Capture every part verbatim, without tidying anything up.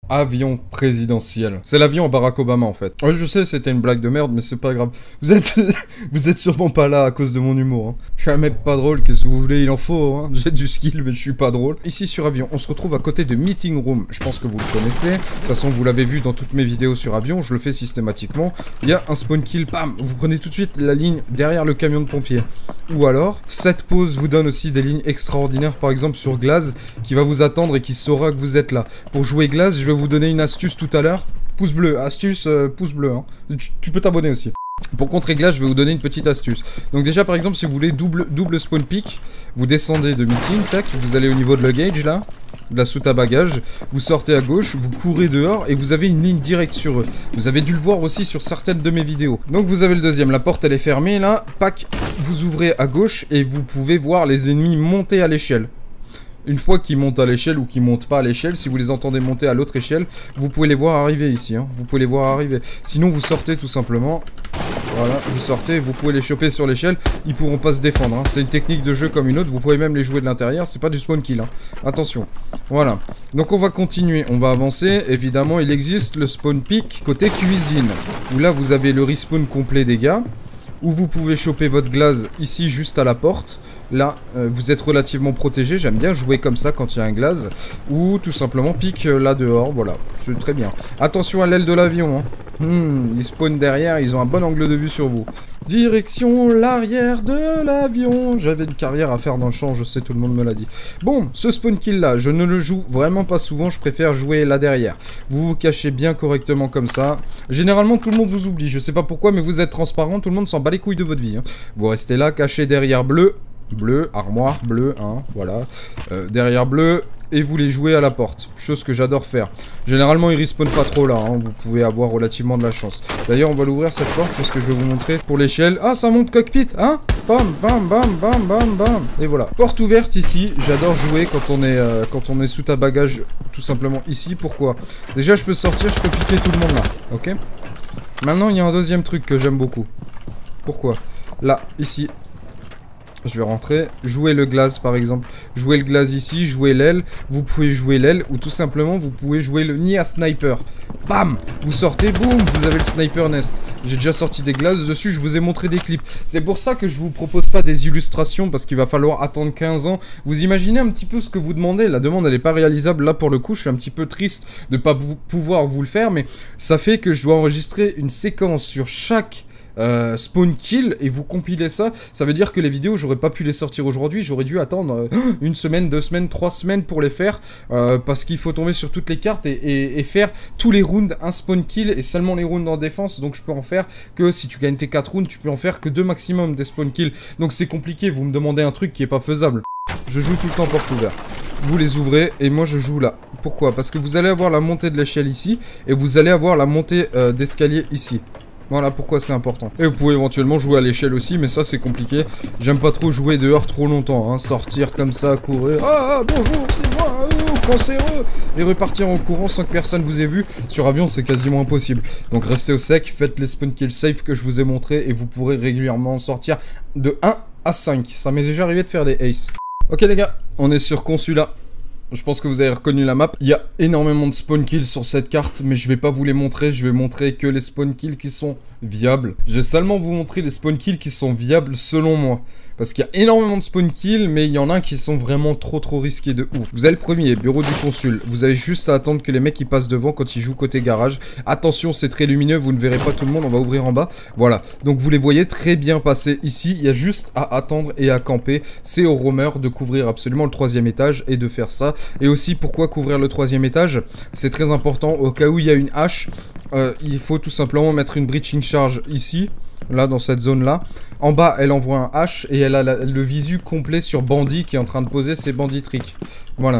Avion présidentiel. C'est l'avion à Barack Obama en fait. Ouais, je sais, c'était une blague de merde, mais c'est pas grave. Vous êtes, vous êtes sûrement pas là à cause de mon humour. Hein. Je suis un mec pas drôle, qu'est-ce que vous voulez, il en faut. Hein. J'ai du skill, mais je suis pas drôle. Ici sur avion, on se retrouve à côté de Meeting Room. Je pense que vous le connaissez. De toute façon, vous l'avez vu dans toutes mes vidéos sur avion. Je le fais systématiquement. Il y a un spawn kill, bam. Vous prenez tout de suite la ligne derrière le camion de pompiers. Ou alors, cette pause vous donne aussi des lignes extraordinaires, par exemple sur Glaze, qui va vous attendre et qui saura que vous êtes là. Pour jouer Glaze, je vais vous donner une astuce tout à l'heure. Pouce bleu, astuce, euh, pouce bleu. Hein. Tu, tu peux t'abonner aussi. Pour contrer Glace, je vais vous donner une petite astuce. Donc déjà, par exemple, si vous voulez double, double spawn pick, vous descendez de meeting, tac, vous allez au niveau de luggage, là, de la soute à bagages, vous sortez à gauche, vous courez dehors, et vous avez une ligne directe sur eux. Vous avez dû le voir aussi sur certaines de mes vidéos. Donc vous avez le deuxième, la porte elle est fermée, là, pack, vous ouvrez à gauche, et vous pouvez voir les ennemis monter à l'échelle. Une fois qu'ils montent à l'échelle ou qu'ils montent pas à l'échelle, si vous les entendez monter à l'autre échelle, vous pouvez les voir arriver ici. Hein. Vous pouvez les voir arriver. Sinon, vous sortez tout simplement. Voilà, vous sortez, vous pouvez les choper sur l'échelle. Ils pourront pas se défendre. Hein. C'est une technique de jeu comme une autre. Vous pouvez même les jouer de l'intérieur. C'est pas du spawn kill. Hein. Attention. Voilà. Donc on va continuer. On va avancer. Évidemment, il existe le spawn pick côté cuisine. Où là, vous avez le respawn complet des gars. Où vous pouvez choper votre glace ici juste à la porte. Là, euh, vous êtes relativement protégé. J'aime bien jouer comme ça quand il y a un glace. Ou tout simplement pique euh, là dehors. Voilà, c'est très bien. Attention à l'aile de l'avion. Hein. Hmm, ils spawnent derrière. Ils ont un bon angle de vue sur vous. Direction l'arrière de l'avion. J'avais une carrière à faire dans le champ. Je sais, tout le monde me l'a dit. Bon, ce spawn kill là, je ne le joue vraiment pas souvent. Je préfère jouer là derrière. Vous vous cachez bien correctement comme ça. Généralement, tout le monde vous oublie. Je sais pas pourquoi, mais vous êtes transparent. Tout le monde s'en bat les couilles de votre vie. Hein. Vous restez là, caché derrière bleu. Bleu, armoire, bleu, hein, voilà. Euh, derrière bleu, et vous les jouez à la porte. Chose que j'adore faire. Généralement, ils respawnent pas trop là, hein, vous pouvez avoir relativement de la chance. D'ailleurs, on va l'ouvrir cette porte, parce que je vais vous montrer pour l'échelle. Ah, ça monte cockpit, hein. Bam, bam, bam, bam, bam, bam. Et voilà. Porte ouverte ici, j'adore jouer quand on est euh, quand on est sous ta bagage, tout simplement ici. Pourquoi? Déjà, je peux sortir, je peux piquer tout le monde là, ok. Maintenant, il y a un deuxième truc que j'aime beaucoup. Pourquoi? Là, ici. Je vais rentrer, jouer le glace par exemple, jouer le glace ici, jouer l'aile, vous pouvez jouer l'aile ou tout simplement vous pouvez jouer le nid à sniper. Bam, vous sortez, boum, vous avez le sniper nest. J'ai déjà sorti des glaces dessus, je vous ai montré des clips. C'est pour ça que je vous propose pas des illustrations parce qu'il va falloir attendre quinze ans. Vous imaginez un petit peu ce que vous demandez, la demande elle est pas réalisable là pour le coup, je suis un petit peu triste de pas pouvoir vous le faire, mais ça fait que je dois enregistrer une séquence sur chaque Euh, spawn kill et vous compilez ça, ça veut dire que les vidéos j'aurais pas pu les sortir aujourd'hui, j'aurais dû attendre euh, une semaine, deux semaines, trois semaines pour les faire euh, parce qu'il faut tomber sur toutes les cartes et, et, et faire tous les rounds un spawn kill et seulement les rounds en défense, donc je peux en faire que si tu gagnes tes quatre rounds, tu peux en faire que deux maximum des spawn kills, donc c'est compliqué, vous me demandez un truc qui est pas faisable. Je joue tout le temps porte ouverte. Vous les ouvrez et moi je joue là. Pourquoi? Parce que vous allez avoir la montée de l'échelle ici et vous allez avoir la montée euh, d'escalier ici. Voilà pourquoi c'est important. Et vous pouvez éventuellement jouer à l'échelle aussi, mais ça c'est compliqué. J'aime pas trop jouer dehors trop longtemps, hein. Sortir comme ça, courir. Ah, ah bonjour, c'est moi, oh, cancéreux. Et repartir en courant sans que personne vous ait vu. Sur avion, c'est quasiment impossible. Donc restez au sec, faites les spawn kill safe que je vous ai montré et vous pourrez régulièrement sortir de un à cinq. Ça m'est déjà arrivé de faire des aces. Ok les gars, on est sur Consulat. Je pense que vous avez reconnu la map. Il y a énormément de spawn kills sur cette carte, mais je vais pas vous les montrer. Je vais montrer que les spawn kills qui sont viables. Je vais seulement vous montrer les spawn kills qui sont viables selon moi. Parce qu'il y a énormément de spawn kills, mais il y en a qui sont vraiment trop trop risqués de ouf. Vous avez le premier, bureau du consul. Vous avez juste à attendre que les mecs ils passent devant quand ils jouent côté garage. Attention, c'est très lumineux, vous ne verrez pas tout le monde, on va ouvrir en bas. Voilà, donc vous les voyez très bien passer ici. Il y a juste à attendre et à camper. C'est au roamer de couvrir absolument le troisième étage et de faire ça. Et aussi, pourquoi couvrir le troisième étage? C'est très important, au cas où il y a une hache, euh, il faut tout simplement mettre une breaching charge ici. Là, dans cette zone-là. En bas, elle envoie un H et elle a la, le visu complet sur Bandit qui est en train de poser ses bandits tricks. Voilà.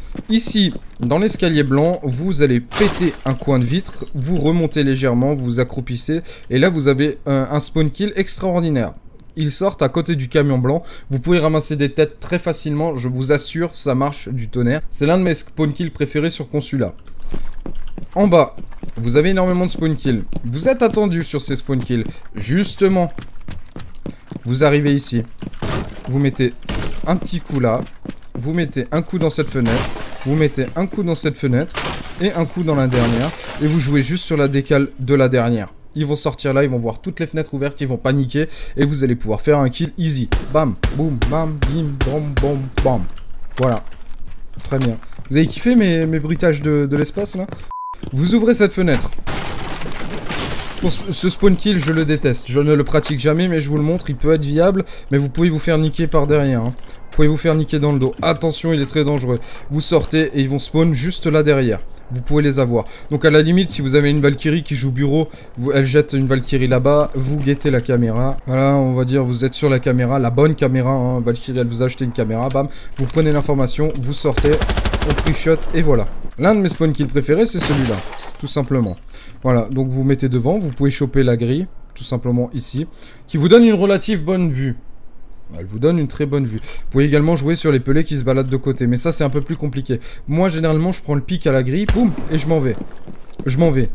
Ici, dans l'escalier blanc, vous allez péter un coin de vitre, vous remontez légèrement, vous vous accroupissez, et là, vous avez un, un spawn kill extraordinaire. Ils sortent à côté du camion blanc. Vous pouvez ramasser des têtes très facilement. Je vous assure, ça marche du tonnerre. C'est l'un de mes spawn kills préférés sur Consulat. En bas, vous avez énormément de spawn kills. Vous êtes attendu sur ces spawn kills. Justement, vous arrivez ici. Vous mettez un petit coup là. Vous mettez un coup dans cette fenêtre. Vous mettez un coup dans cette fenêtre. et un coup dans la dernière. Et vous jouez juste sur la décale de la dernière. Ils vont sortir là, ils vont voir toutes les fenêtres ouvertes, ils vont paniquer et vous allez pouvoir faire un kill easy. Bam, boum, bam, bim, bam, bam, bam. Voilà. Très bien. Vous avez kiffé mes, mes bruitages de, de l'espace là? Vous ouvrez cette fenêtre. Pour ce spawn kill, je le déteste. Je ne le pratique jamais, mais je vous le montre. Il peut être viable, mais vous pouvez vous faire niquer par derrière. Hein. Vous pouvez vous faire niquer dans le dos. Attention, il est très dangereux. Vous sortez et ils vont spawn juste là derrière. Vous pouvez les avoir. Donc à la limite, si vous avez une Valkyrie qui joue bureau, vous, elle jette une Valkyrie là-bas, vous guettez la caméra. Voilà, on va dire, vous êtes sur la caméra, la bonne caméra. Hein. Valkyrie, elle vous a acheté une caméra, bam. Vous prenez l'information, vous sortez, on trichote et voilà. L'un de mes spawn kills préférés, c'est celui-là. Tout simplement. Voilà, donc vous mettez devant, vous pouvez choper la grille, tout simplement ici, qui vous donne une relative bonne vue. Elle vous donne une très bonne vue. Vous pouvez également jouer sur les pelés qui se baladent de côté, mais ça c'est un peu plus compliqué. Moi généralement je prends le pic à la grille, boum, et je m'en vais. Je m'en vais.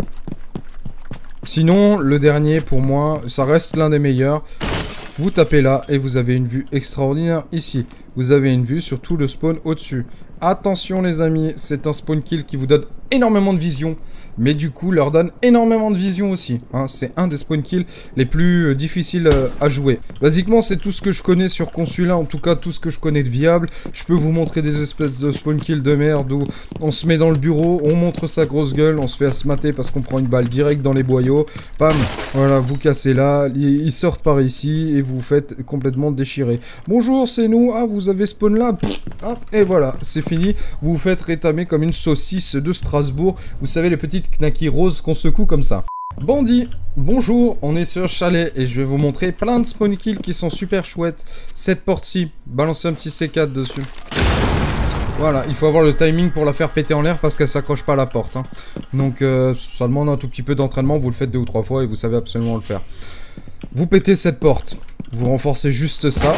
Sinon, le dernier pour moi, ça reste l'un des meilleurs. Vous tapez là et vous avez une vue extraordinaire ici. Vous avez une vue sur tout le spawn au-dessus. Attention les amis, c'est un spawn kill qui vous donne énormément de vision, mais du coup leur donne énormément de vision aussi. Hein. C'est un des spawn kills les plus euh, difficiles euh, à jouer. Basiquement c'est tout ce que je connais sur Consula, en tout cas tout ce que je connais de viable. Je peux vous montrer des espèces de spawn kills de merde où on se met dans le bureau, on montre sa grosse gueule, on se fait asmater parce qu'on prend une balle direct dans les boyaux. Bam, voilà, vous cassez là, ils sortent par ici et vous vous faites complètement déchirer. Bonjour, c'est nous, ah vous avez spawn là, pff, hop, et voilà, c'est fini. Vous vous faites rétamer comme une saucisse de Strasbourg. Vous savez, les petites knackis roses qu'on secoue comme ça. Bandit, bonjour, on est sur Chalet et je vais vous montrer plein de spawn kills qui sont super chouettes. Cette porte-ci, balancez un petit C quatre dessus. Voilà, il faut avoir le timing pour la faire péter en l'air parce qu'elle s'accroche pas à la porte. Hein. Donc euh, ça demande un tout petit peu d'entraînement, vous le faites deux ou trois fois et vous savez absolument le faire. Vous pétez cette porte, vous renforcez juste ça.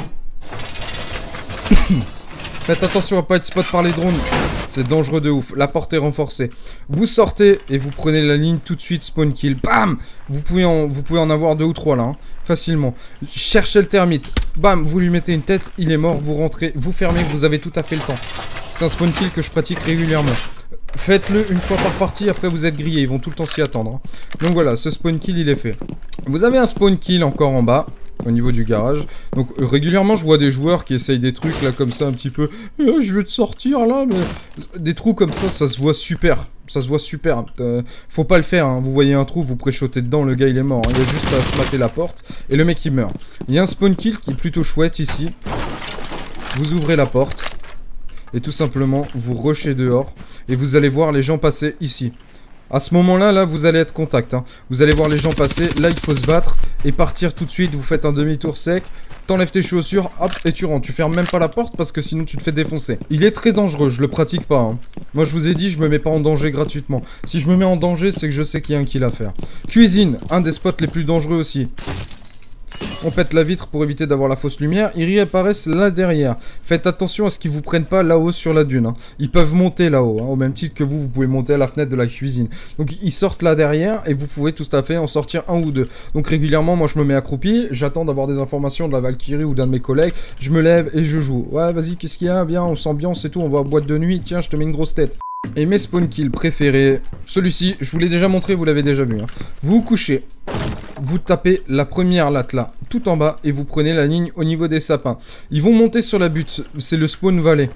Faites attention à pas être spot par les drones. C'est dangereux de ouf. La porte est renforcée. Vous sortez et vous prenez la ligne tout de suite spawn kill. Bam! Vous pouvez en, vous pouvez en avoir deux ou trois là. Hein, facilement. Cherchez le termite. Bam! Vous lui mettez une tête. Il est mort. Vous rentrez. Vous fermez. Vous avez tout à fait le temps. C'est un spawn kill que je pratique régulièrement. Faites-le une fois par partie. Après vous êtes grillé. Ils vont tout le temps s'y attendre. Hein. Donc voilà. Ce spawn kill il est fait. Vous avez un spawn kill encore en bas. Au niveau du garage. Donc euh, régulièrement je vois des joueurs qui essayent des trucs là comme ça un petit peu. Euh, je vais te sortir là mais... Des trous comme ça ça se voit super. Ça se voit super. Euh, faut pas le faire. Hein. Vous voyez un trou, vous préchotez dedans, le gars il est mort. Hein. Il y a juste à se mater la porte et le mec il meurt. Il y a un spawn kill qui est plutôt chouette ici. Vous ouvrez la porte. Et tout simplement vous rushez dehors. Et vous allez voir les gens passer ici. À ce moment-là, là, vous allez être contact. Hein. Vous allez voir les gens passer. Là, il faut se battre et partir tout de suite. Vous faites un demi-tour sec. T'enlèves tes chaussures, hop, et tu rentres. Tu fermes même pas la porte parce que sinon tu te fais défoncer. Il est très dangereux, je le pratique pas. Hein. Moi, je vous ai dit, je me mets pas en danger gratuitement. Si je me mets en danger, c'est que je sais qu'il y a un kill à faire. Cuisine, un des spots les plus dangereux aussi. On pète la vitre pour éviter d'avoir la fausse lumière. Ils réapparaissent là derrière. Faites attention à ce qu'ils vous prennent pas là-haut sur la dune. Hein. Ils peuvent monter là-haut. Hein, au même titre que vous, vous pouvez monter à la fenêtre de la cuisine. Donc ils sortent là derrière et vous pouvez tout à fait en sortir un ou deux. Donc régulièrement, moi je me mets accroupi. J'attends d'avoir des informations de la Valkyrie ou d'un de mes collègues. Je me lève et je joue. Ouais, vas-y, qu'est-ce qu'il y a? Bien, on s'ambiance et tout. On va à boîte de nuit. Tiens, je te mets une grosse tête. Et mes spawn kills préférés, celui-ci, je vous l'ai déjà montré, vous l'avez déjà vu. Hein. Vous vous couchez, vous tapez la première latte là, tout en bas, et vous prenez la ligne au niveau des sapins. Ils vont monter sur la butte, c'est le spawn valley.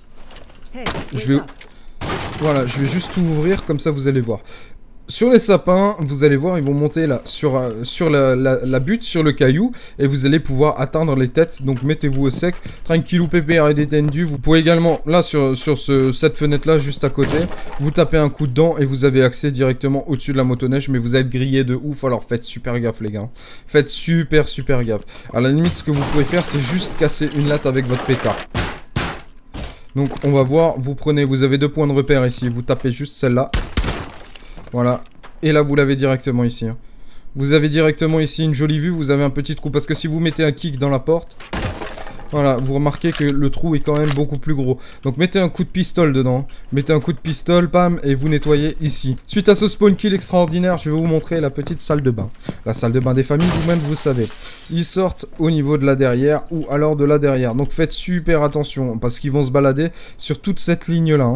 Je vais... Voilà, je vais juste tout ouvrir, comme ça vous allez voir. Sur les sapins, vous allez voir, ils vont monter là, sur, euh, sur la, la, la butte, sur le caillou, et vous allez pouvoir atteindre les têtes, donc mettez-vous au sec, tranquillou pépère et détendu. Vous pouvez également, là, sur, sur ce, cette fenêtre-là, juste à côté, vous tapez un coup dedans, et vous avez accès directement au-dessus de la motoneige, mais vous êtes grillé de ouf, alors faites super gaffe, les gars. Faites super, super gaffe. À la limite, ce que vous pouvez faire, c'est juste casser une latte avec votre pétard. Donc, on va voir, vous prenez, vous avez deux points de repère ici, vous tapez juste celle-là. Voilà, et là vous l'avez directement ici. Hein. Vous avez directement ici une jolie vue, vous avez un petit trou, parce que si vous mettez un kick dans la porte, voilà, vous remarquez que le trou est quand même beaucoup plus gros. Donc mettez un coup de pistolet dedans, mettez un coup de pistolet, pam, et vous nettoyez ici. Suite à ce spawn kill extraordinaire, je vais vous montrer la petite salle de bain. La salle de bain des familles, vous-même vous savez. Ils sortent au niveau de la derrière, ou alors de la derrière. Donc faites super attention, parce qu'ils vont se balader sur toute cette ligne-là. Hein.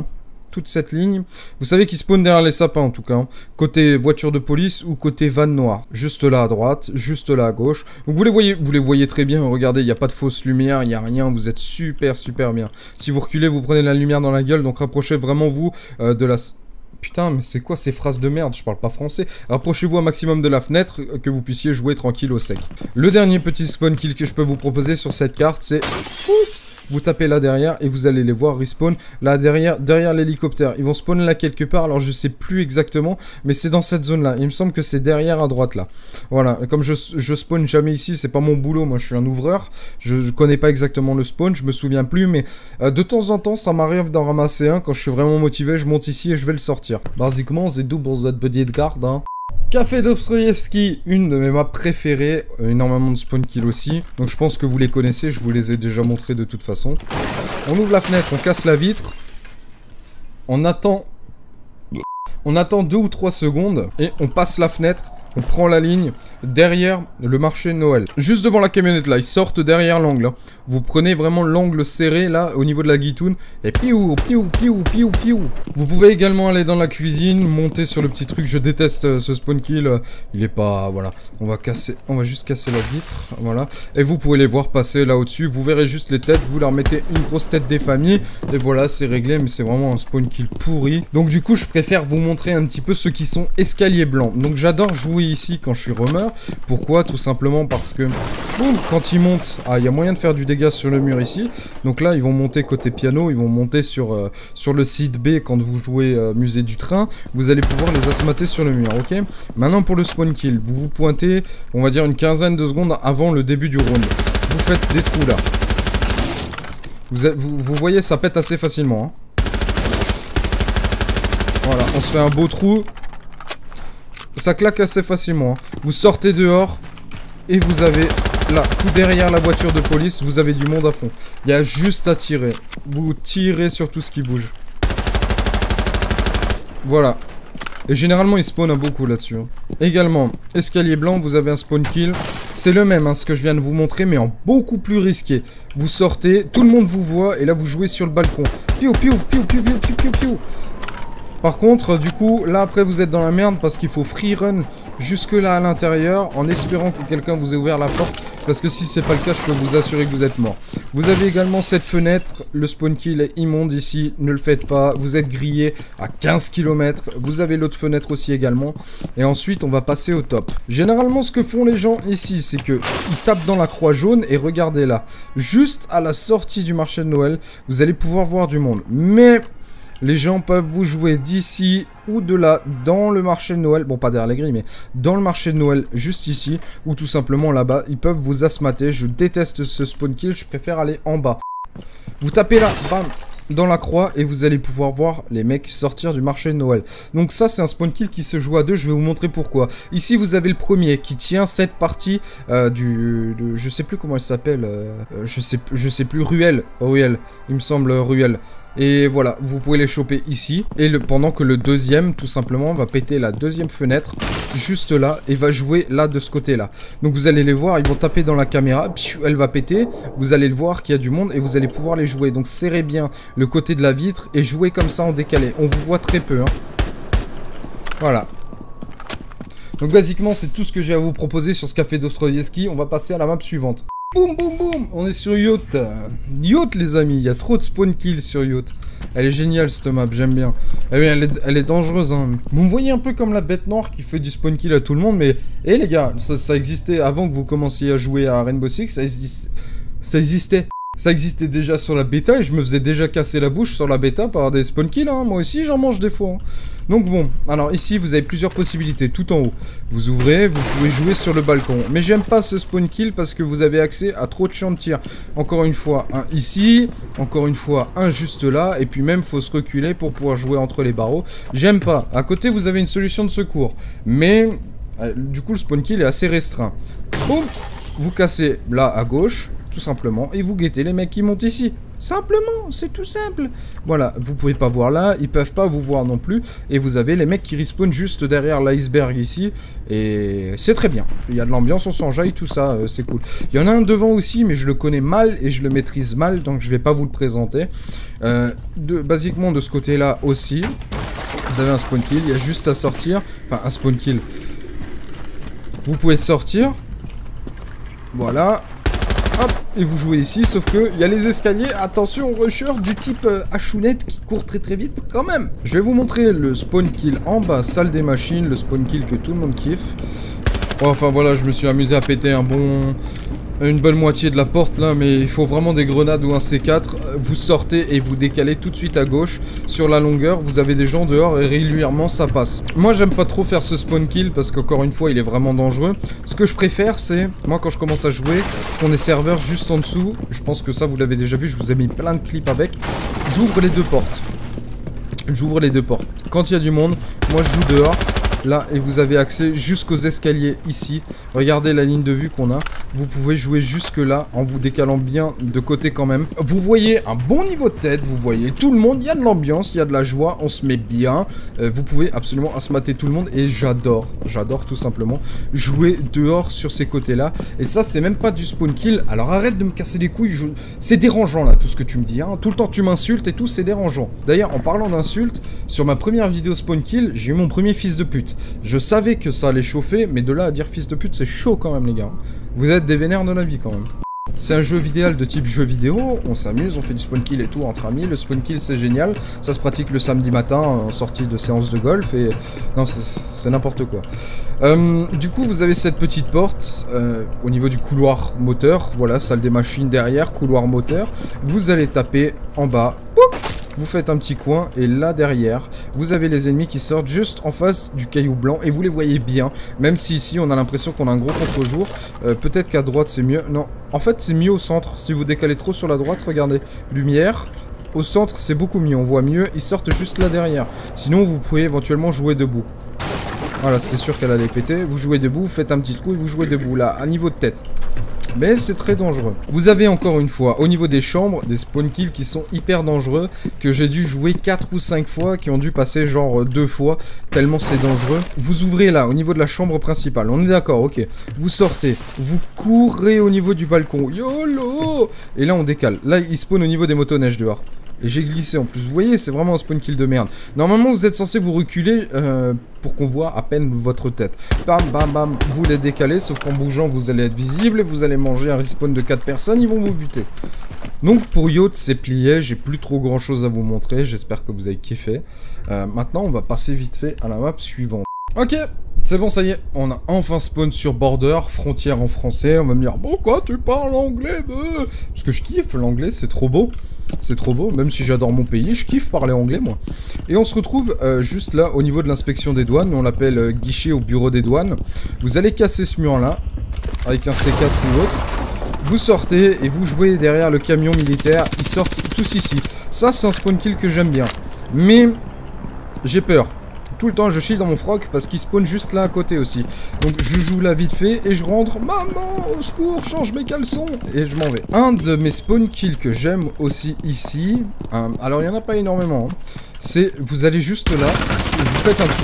toute cette ligne. Vous savez qu'ils spawnent derrière les sapins en tout cas. Hein. Côté voiture de police ou côté van noire. Juste là à droite, juste là à gauche. Donc vous les voyez, vous les voyez très bien. Regardez, il n'y a pas de fausse lumière, il n'y a rien. Vous êtes super super bien. Si vous reculez, vous prenez la lumière dans la gueule. Donc rapprochez vraiment vous euh, de la... Putain, mais c'est quoi ces phrases de merde? Je parle pas français. Rapprochez-vous un maximum de la fenêtre, que vous puissiez jouer tranquille au sec. Le dernier petit spawn kill que je peux vous proposer sur cette carte, c'est... Vous tapez là derrière et vous allez les voir respawn là derrière, derrière l'hélicoptère. Ils vont spawn là quelque part, alors je sais plus exactement, mais c'est dans cette zone là. Il me semble que c'est derrière à droite là. Voilà, comme je, je spawn jamais ici, c'est pas mon boulot, moi je suis un ouvreur. Je, je connais pas exactement le spawn, je me souviens plus, mais euh, de temps en temps ça m'arrive d'en ramasser un. Quand je suis vraiment motivé, je monte ici et je vais le sortir. Basiquement, c'est double pour cette petite garde, hein. Café Dostoïevski, une de mes maps préférées, euh, énormément de spawn kill aussi, donc je pense que vous les connaissez, je vous les ai déjà montrés de toute façon. On ouvre la fenêtre, on casse la vitre, on attend, on attend deux ou trois secondes, et on passe la fenêtre, on prend la ligne, derrière le marché de Noël. Juste devant la camionnette là, ils sortent derrière l'angle. Hein. Vous prenez vraiment l'angle serré là, au niveau de la guitoune, et piou, piou, piou, piou, piou. Vous pouvez également aller dans la cuisine, monter sur le petit truc, je déteste euh, ce spawn kill, euh, il est pas, voilà. On va casser, on va juste casser la vitre, voilà. Et vous pouvez les voir passer là au-dessus, vous verrez juste les têtes, vous leur mettez une grosse tête des familles, et voilà, c'est réglé, mais c'est vraiment un spawn kill pourri. Donc du coup, je préfère vous montrer un petit peu ceux qui sont escaliers blancs. Donc j'adore jouer ici quand je suis roamer. Pourquoi? Tout simplement parce que boum, quand ils montent, ah, il y a moyen de faire du dégât sur le mur ici. Donc là, ils vont monter côté piano, ils vont monter sur, euh, sur le site B quand vous jouez euh, musée du train. Vous allez pouvoir les asmater sur le mur, ok? Maintenant pour le spawn kill, vous vous pointez, on va dire une quinzaine de secondes avant le début du round. Vous faites des trous là. Vous, êtes, vous, vous voyez, ça pète assez facilement. Hein. Voilà, on se fait un beau trou. Ça claque assez facilement. Hein. Vous sortez dehors et vous avez là, tout derrière la voiture de police, vous avez du monde à fond. Il y a juste à tirer. Vous tirez sur tout ce qui bouge. Voilà. Et généralement, il spawn à beaucoup là-dessus. Hein. Également, escalier blanc, vous avez un spawn kill. C'est le même, hein, ce que je viens de vous montrer, mais en beaucoup plus risqué. Vous sortez, tout le monde vous voit, et là, vous jouez sur le balcon. Piou, piou, piou, piou, piou, piou, piou, piou. Par contre, du coup, là après vous êtes dans la merde parce qu'il faut free run jusque là à l'intérieur en espérant que quelqu'un vous ait ouvert la porte. Parce que si c'est pas le cas, je peux vous assurer que vous êtes mort. Vous avez également cette fenêtre, le spawn kill est immonde ici, ne le faites pas. Vous êtes grillé à quinze kilomètres. Vous avez l'autre fenêtre aussi également. Et ensuite, on va passer au top. Généralement, ce que font les gens ici, c'est que ils tapent dans la croix jaune et regardez là. Juste à la sortie du marché de Noël, vous allez pouvoir voir du monde. Mais... les gens peuvent vous jouer d'ici ou de là, dans le marché de Noël. Bon, pas derrière les grilles, mais dans le marché de Noël, juste ici. Ou tout simplement là-bas. Ils peuvent vous asmater. Je déteste ce spawn kill. Je préfère aller en bas. Vous tapez là, bam, dans la croix. Et vous allez pouvoir voir les mecs sortir du marché de Noël. Donc ça, c'est un spawn kill qui se joue à deux. Je vais vous montrer pourquoi. Ici, vous avez le premier qui tient cette partie euh, du... De, je sais plus comment elle s'appelle. Euh, je, sais, je sais plus. Ruelle. Ruelle. Il me semble Ruelle. Et voilà, vous pouvez les choper ici. Et le, pendant que le deuxième, tout simplement, va péter la deuxième fenêtre, juste là, et va jouer là, de ce côté-là. Donc vous allez les voir, ils vont taper dans la caméra, pfiou, elle va péter, vous allez le voir qu'il y a du monde, et vous allez pouvoir les jouer. Donc serrez bien le côté de la vitre, et jouez comme ça en décalé. On vous voit très peu, hein. Voilà. Donc basiquement, c'est tout ce que j'ai à vous proposer sur ce café Dostoïevski. On va passer à la map suivante. Boum boum boum, on est sur Yacht. Yacht les amis, il y a trop de spawn kills sur Yacht. Elle est géniale cette map, j'aime bien. Eh bien elle, est, elle est dangereuse hein. Vous me voyez un peu comme la bête noire qui fait du spawn kill à tout le monde. Mais, eh les gars, ça, ça existait avant que vous commenciez à jouer à Rainbow Six. Ça, existe, ça existait. Ça existait déjà sur la bêta et je me faisais déjà casser la bouche sur la bêta par des spawn kills, hein. Moi aussi j'en mange des fois. Hein. Donc bon, alors ici vous avez plusieurs possibilités tout en haut. Vous ouvrez, vous pouvez jouer sur le balcon. Mais j'aime pas ce spawn kill parce que vous avez accès à trop de champs de tir. Encore une fois, un ici, encore une fois, un juste là. Et puis même faut se reculer pour pouvoir jouer entre les barreaux. J'aime pas. À côté vous avez une solution de secours. Mais euh, du coup le spawn kill est assez restreint. Boum, vous cassez là à gauche. Tout simplement, et vous guettez les mecs qui montent ici. Simplement, c'est tout simple. Voilà, vous pouvez pas voir là, ils peuvent pas vous voir non plus. Et vous avez les mecs qui respawnent juste derrière l'iceberg ici. Et c'est très bien. Il y a de l'ambiance, on s'enjaille, tout ça, euh, c'est cool. Il y en a un devant aussi, mais je le connais mal et je le maîtrise mal, donc je vais pas vous le présenter. Euh, de, basiquement, de ce côté-là aussi, vous avez un spawn kill, il y a juste à sortir. Enfin, un spawn kill. Vous pouvez sortir. Voilà. Hop, et vous jouez ici, sauf que il y a les escaliers, attention, rusher du type euh, Hachounette qui court très très vite quand même. Je vais vous montrer le spawn kill en bas, salle des machines, le spawn kill que tout le monde kiffe. Oh, enfin voilà, je me suis amusé à péter un bon... une bonne moitié de la porte là, mais il faut vraiment des grenades ou un C quatre. Vous sortez et vous décalez tout de suite à gauche. Sur la longueur, vous avez des gens dehors et régulièrement ça passe. Moi j'aime pas trop faire ce spawn kill parce qu'encore une fois il est vraiment dangereux. Ce que je préfère c'est, moi quand je commence à jouer, qu'on ait serveur juste en dessous. Je pense que ça vous l'avez déjà vu, je vous ai mis plein de clips avec. J'ouvre les deux portes. J'ouvre les deux portes. Quand il y a du monde, moi je joue dehors. Là, et vous avez accès jusqu'aux escaliers ici. Regardez la ligne de vue qu'on a. Vous pouvez jouer jusque là en vous décalant bien de côté quand même. Vous voyez un bon niveau de tête, vous voyez tout le monde. Il y a de l'ambiance, il y a de la joie, on se met bien. Euh, vous pouvez absolument asmater tout le monde et j'adore, j'adore tout simplement jouer dehors sur ces côtés-là. Et ça, c'est même pas du spawn kill. Alors arrête de me casser les couilles. Je... C'est dérangeant là, tout ce que tu me dis. Hein. Tout le temps tu m'insultes et tout, c'est dérangeant. D'ailleurs, en parlant d'insultes, sur ma première vidéo spawn kill, j'ai eu mon premier fils de pute. Je savais que ça allait chauffer, mais de là à dire fils de pute, c'est chaud quand même les gars. Vous êtes des vénères de la vie quand même. C'est un jeu vidéo de type jeu vidéo, on s'amuse, on fait du spawn kill et tout entre amis. Le spawn kill c'est génial, ça se pratique le samedi matin en sortie de séance de golf et... Non, c'est n'importe quoi. Euh, du coup vous avez cette petite porte euh, au niveau du couloir moteur, voilà, salle des machines derrière, couloir moteur. Vous allez taper en bas. Ouh, vous faites un petit coin et là derrière, vous avez les ennemis qui sortent juste en face du caillou blanc et vous les voyez bien, même si ici on a l'impression qu'on a un gros contre-jour. Euh, peut-être qu'à droite c'est mieux. Non, en fait c'est mieux au centre. Si vous décalez trop sur la droite, regardez, lumière. Au centre c'est beaucoup mieux, on voit mieux, ils sortent juste là derrière. Sinon vous pouvez éventuellement jouer debout. Voilà, c'était sûr qu'elle allait péter. Vous jouez debout, vous faites un petit trou et vous jouez debout, là, à niveau de tête. Mais c'est très dangereux. Vous avez encore une fois, au niveau des chambres, des spawn kills qui sont hyper dangereux, que j'ai dû jouer quatre ou cinq fois, qui ont dû passer genre deux fois, tellement c'est dangereux. Vous ouvrez là, au niveau de la chambre principale, on est d'accord, ok. Vous sortez, vous courez au niveau du balcon, YOLO. Et là on décale, là il spawn au niveau des motoneiges dehors. Et j'ai glissé en plus, vous voyez, c'est vraiment un spawn kill de merde. Normalement, vous êtes censé vous reculer euh, pour qu'on voit à peine votre tête. Bam, bam, bam, vous les décalez, sauf qu'en bougeant, vous allez être visible et vous allez manger un respawn de quatre personnes, ils vont vous buter. Donc pour Yacht, c'est plié, j'ai plus trop grand chose à vous montrer, j'espère que vous avez kiffé. Euh, maintenant, on va passer vite fait à la map suivante. Ok, c'est bon, ça y est, on a enfin spawn sur Border, frontière en français. On va me dire, pourquoi tu parles anglais? Parce que je kiffe l'anglais, c'est trop beau. C'est trop beau, même si j'adore mon pays, je kiffe parler anglais moi. Et on se retrouve euh, juste là, au niveau de l'inspection des douanes, on l'appelle euh, guichet au bureau des douanes. Vous allez casser ce mur là, avec un C quatre ou autre. Vous sortez et vous jouez derrière le camion militaire, ils sortent tous ici. Ça c'est un spawn kill que j'aime bien. Mais j'ai peur. Tout le temps je chie dans mon froc parce qu'il spawn juste là à côté aussi. Donc je joue là vite fait et je rentre. Maman, au secours, change mes caleçons. Et je m'en vais. Un de mes spawn kills que j'aime aussi ici, hein, alors il n'y en a pas énormément, hein, c'est vous allez juste là et vous faites un trou.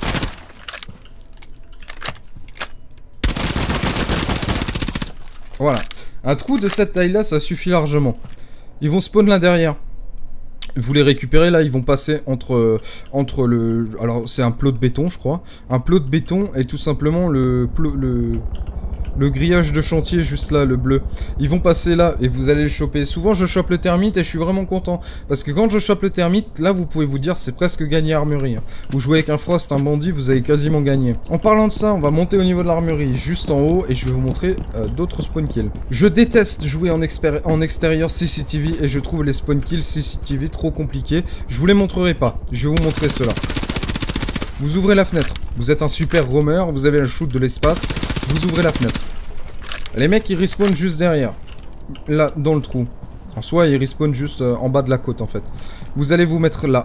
Voilà. Un trou de cette taille là ça suffit largement. Ils vont spawn là derrière. Vous les récupérez là, ils vont passer entre, entre le... Alors c'est un plot de béton je crois. Un plot de béton et tout simplement le... le Le grillage de chantier juste là, le bleu. Ils vont passer là et vous allez le choper. Souvent je chope le termite et je suis vraiment content. Parce que quand je chope le termite, là vous pouvez vous dire c'est presque gagné armurerie. Vous jouez avec un frost, un bandit, vous avez quasiment gagné. En parlant de ça, on va monter au niveau de l'armurerie juste en haut et je vais vous montrer euh, d'autres spawn kills. Je déteste jouer en, en extérieur C C T V et je trouve les spawn kills C C T V trop compliqués. Je vous les montrerai pas. Je vais vous montrer cela. Vous ouvrez la fenêtre. Vous êtes un super roamer, vous avez un shoot de l'espace. Vous ouvrez la fenêtre. Les mecs ils respawnent juste derrière. Là, dans le trou. En soi, ils respawnent juste euh, en bas de la côte en fait. Vous allez vous mettre là.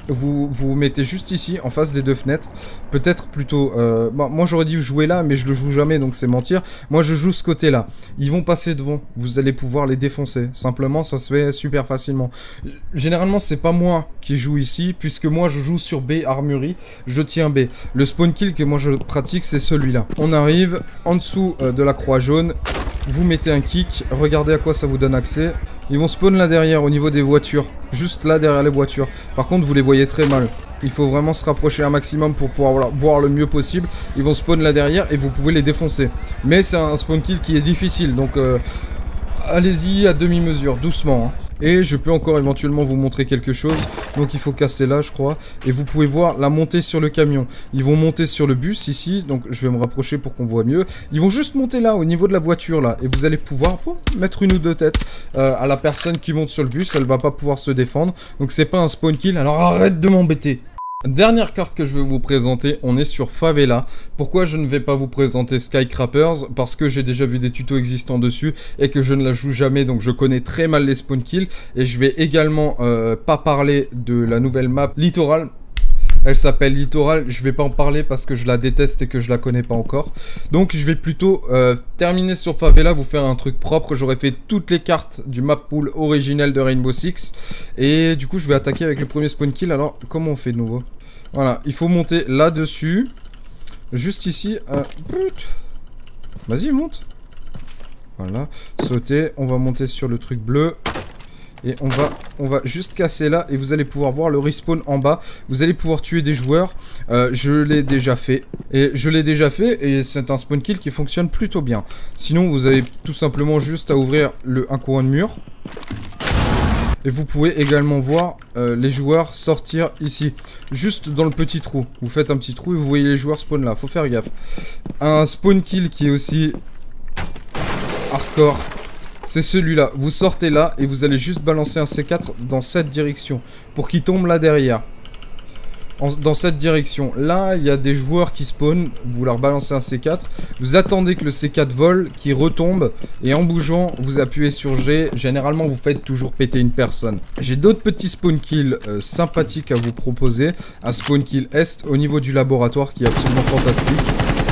vous vous mettez juste ici, en face des deux fenêtres. Peut-être plutôt... Euh, bon, moi j'aurais dit jouer là, mais je le joue jamais, donc c'est mentir. Moi je joue ce côté-là. Ils vont passer devant, vous allez pouvoir les défoncer. Simplement, ça se fait super facilement. Généralement, c'est pas moi qui joue ici, puisque moi je joue sur B, armurerie. Je tiens B. Le spawn kill que moi je pratique, c'est celui-là. On arrive en dessous euh, de la croix jaune. Vous mettez un kick, regardez à quoi ça vous donne accès. Ils vont spawn là derrière au niveau des voitures. Juste là derrière les voitures. Par contre vous les voyez très mal. Il faut vraiment se rapprocher un maximum pour pouvoir voilà, voir le mieux possible. Ils vont spawn là derrière et vous pouvez les défoncer. Mais c'est un spawn kill qui est difficile. Donc euh, allez-y à demi-mesure, doucement. Hein. Et je peux encore éventuellement vous montrer quelque chose. Donc il faut casser là je crois. Et vous pouvez voir la montée sur le camion. Ils vont monter sur le bus ici. Donc je vais me rapprocher pour qu'on voit mieux. Ils vont juste monter là au niveau de la voiture là. Et vous allez pouvoir bon, mettre une ou deux têtes euh, à la personne qui monte sur le bus. Elle va pas pouvoir se défendre. Donc c'est pas un spawn kill. Alors arrête de m'embêter. Dernière carte que je vais vous présenter, on est sur Favela. Pourquoi je ne vais pas vous présenter Skycrappers? Parce que j'ai déjà vu des tutos existants dessus et que je ne la joue jamais, donc je connais très mal les spawn kills. Et je vais également euh, pas parler de la nouvelle map Littoral. Elle s'appelle Littoral, je vais pas en parler parce que je la déteste et que je la connais pas encore. Donc je vais plutôt euh, terminer sur Favela, vous faire un truc propre. J'aurais fait toutes les cartes du map pool originel de Rainbow Six. Et du coup je vais attaquer avec le premier spawn kill. Alors comment on fait de nouveau? Voilà, il faut monter là-dessus. Juste ici. Euh, Vas-y monte. Voilà, sauter, on va monter sur le truc bleu. Et on va, on va juste casser là et vous allez pouvoir voir le respawn en bas. Vous allez pouvoir tuer des joueurs. Euh, je l'ai déjà fait. Et je l'ai déjà fait et c'est un spawn kill qui fonctionne plutôt bien. Sinon, vous avez tout simplement juste à ouvrir le, un coin de mur. Et vous pouvez également voir euh, les joueurs sortir ici. Juste dans le petit trou. Vous faites un petit trou et vous voyez les joueurs spawn là. Faut faire gaffe. Un spawn kill qui est aussi hardcore. C'est celui-là, vous sortez là et vous allez juste balancer un C quatre dans cette direction pour qu'il tombe là derrière. En, dans cette direction. Là, il y a des joueurs qui spawnent, vous leur balancez un C quatre, vous attendez que le C quatre vole, qu'il retombe et en bougeant, vous appuyez sur G. Généralement, vous faites toujours péter une personne. J'ai d'autres petits spawn kills euh, sympathiques à vous proposer. Un spawn kill Est au niveau du laboratoire qui est absolument fantastique.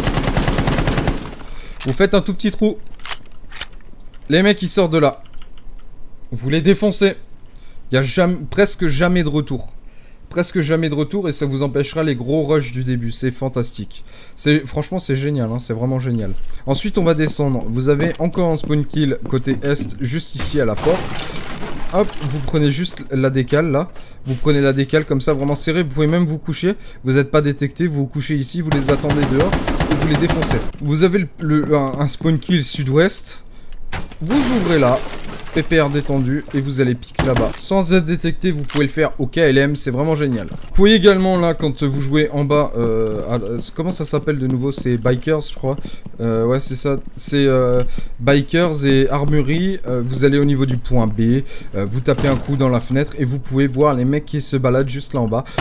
Vous faites un tout petit trou. Les mecs, ils sortent de là. Vous les défoncez. Il n'y a jamais, presque jamais de retour. Presque jamais de retour et ça vous empêchera les gros rushs du début. C'est fantastique. Franchement, c'est génial. Hein, c'est vraiment génial. Ensuite, on va descendre. Vous avez encore un spawn kill côté Est, juste ici à la porte. Hop, vous prenez juste la décale là. Vous prenez la décale comme ça, vraiment serré. Vous pouvez même vous coucher. Vous n'êtes pas détecté. Vous vous couchez ici. Vous les attendez dehors et vous les défoncez. Vous avez le, le, un, un spawn kill sud-ouest. Vous ouvrez là, P P R détendu, et vous allez piquer là-bas. Sans être détecté, vous pouvez le faire au K L M, c'est vraiment génial. Vous pouvez également, là, quand vous jouez en bas, euh, à, comment ça s'appelle de nouveau? C'est Bikers, je crois. Euh, ouais, c'est ça. C'est euh, Bikers et Armurerie. Euh, vous allez au niveau du point B, euh, vous tapez un coup dans la fenêtre, et vous pouvez voir les mecs qui se baladent juste là en bas.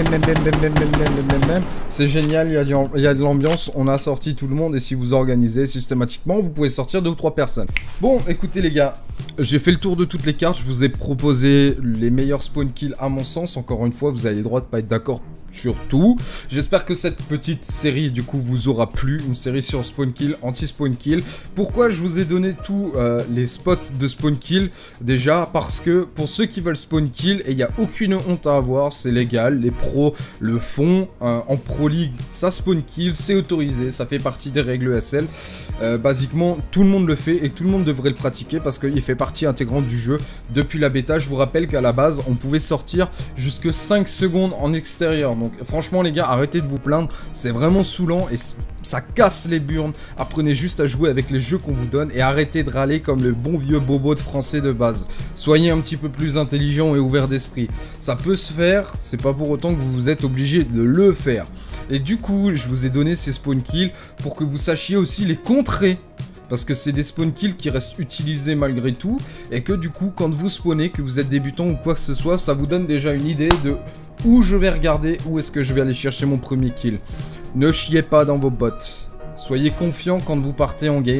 C'est génial, il y a, du, il y a de l'ambiance, on a sorti tout le monde, et si vous organisez systématiquement, vous pouvez sortir deux ou trois personnes. Bon, écoutez les gars, j'ai fait le tour de toutes les cartes, je vous ai proposé les meilleurs spawn kills à mon sens. Encore une fois, vous avez le droit de pas être d'accord sur tout. J'espère que cette petite série du coup vous aura plu, une série sur spawn kill, anti-spawn kill. Pourquoi je vous ai donné tous euh, les spots de spawn kill? Déjà parce que pour ceux qui veulent spawn kill, et il n'y a aucune honte à avoir, c'est légal, les pros le font, euh, en Pro League ça spawn kill, c'est autorisé, ça fait partie des règles E S L. Euh, basiquement tout le monde le fait et tout le monde devrait le pratiquer parce qu'il fait partie intégrante du jeu depuis la bêta. Je vous rappelle qu'à la base on pouvait sortir jusque cinq secondes en extérieur. Donc franchement les gars, arrêtez de vous plaindre, c'est vraiment saoulant et ça casse les burnes. Apprenez juste à jouer avec les jeux qu'on vous donne et arrêtez de râler comme le bon vieux bobo de français de base. Soyez un petit peu plus intelligent et ouvert d'esprit. Ça peut se faire, c'est pas pour autant que vous êtes obligé de le faire. Et du coup, je vous ai donné ces spawn kills pour que vous sachiez aussi les contrer. Parce que c'est des spawn kills qui restent utilisés malgré tout. Et que du coup, quand vous spawnez, que vous êtes débutant ou quoi que ce soit, ça vous donne déjà une idée de où je vais regarder, où est-ce que je vais aller chercher mon premier kill. Ne chiez pas dans vos bots. Soyez confiants quand vous partez en game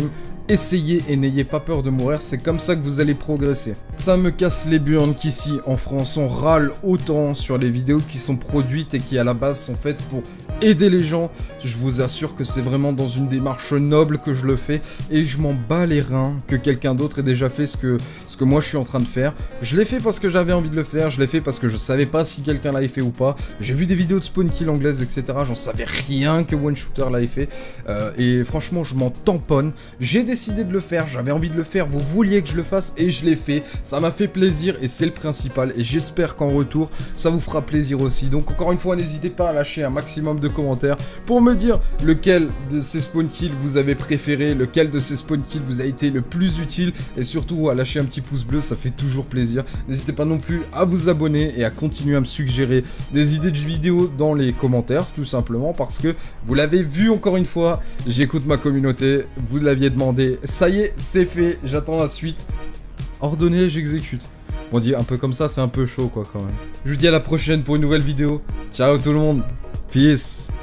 essayez et n'ayez pas peur de mourir, c'est comme ça que vous allez progresser. Ça me casse les burnes qu'ici, en France, on râle autant sur les vidéos qui sont produites et qui à la base sont faites pour aider les gens. Je vous assure que c'est vraiment dans une démarche noble que je le fais et je m'en bats les reins que quelqu'un d'autre ait déjà fait ce que, ce que moi je suis en train de faire. Je l'ai fait parce que j'avais envie de le faire, je l'ai fait parce que je savais pas si quelqu'un l'avait fait ou pas. J'ai vu des vidéos de spawn kill anglaises, et cetera. J'en savais rien que One Shooter l'avait fait euh, et franchement je m'en tamponne. J'ai décidé de le faire, j'avais envie de le faire, vous vouliez que je le fasse et je l'ai fait. Ça m'a fait plaisir et c'est le principal et j'espère qu'en retour ça vous fera plaisir aussi. Donc encore une fois, n'hésitez pas à lâcher un maximum de commentaires pour me dire lequel de ces spawn kills vous avez préféré, lequel de ces spawn kills vous a été le plus utile et surtout à lâcher un petit pouce bleu, ça fait toujours plaisir. N'hésitez pas non plus à vous abonner et à continuer à me suggérer des idées de vidéos dans les commentaires, tout simplement parce que vous l'avez vu encore une fois, j'écoute ma communauté, vous l'aviez demandé, ça y est, c'est fait, j'attends la suite. Ordonné, j'exécute. On dit un peu comme ça, c'est un peu chaud quoi quand même. Je vous dis à la prochaine pour une nouvelle vidéo. Ciao tout le monde, peace.